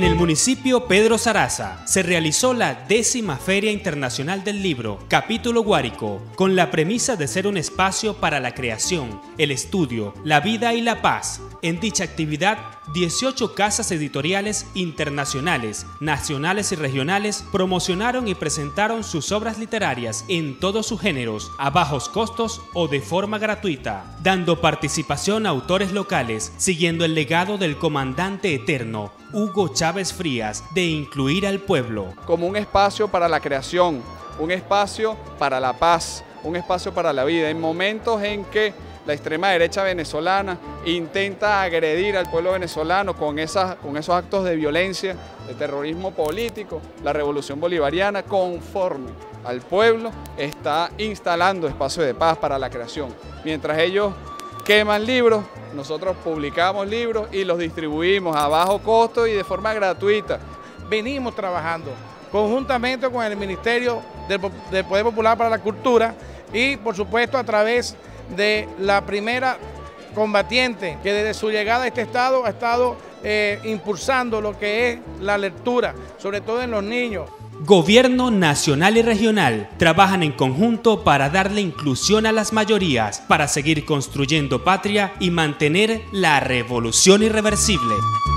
En el municipio Pedro Zaraza se realizó la 10ª Feria Internacional del Libro, Capítulo Guárico, con la premisa de ser un espacio para la creación, el estudio, la vida y la paz. En dicha actividad, 18 casas editoriales internacionales, nacionales y regionales promocionaron y presentaron sus obras literarias en todos sus géneros, a bajos costos o de forma gratuita, dando participación a autores locales, siguiendo el legado del comandante eterno, Hugo Chávez Frías, de incluir al pueblo. Como un espacio para la creación, un espacio para la paz, un espacio para la vida, en momentos en que la extrema derecha venezolana intenta agredir al pueblo venezolano con esos actos de violencia, de terrorismo político. La revolución bolivariana, conforme al pueblo, está instalando espacios de paz para la creación. Mientras ellos queman libros, nosotros publicamos libros y los distribuimos a bajo costo y de forma gratuita. Venimos trabajando conjuntamente con el Ministerio del Poder Popular para la Cultura y, por supuesto, a través de la primera combatiente que desde su llegada a este estado ha estado impulsando lo que es la lectura, sobre todo en los niños. Gobierno nacional y regional trabajan en conjunto para darle inclusión a las mayorías, para seguir construyendo patria y mantener la revolución irreversible.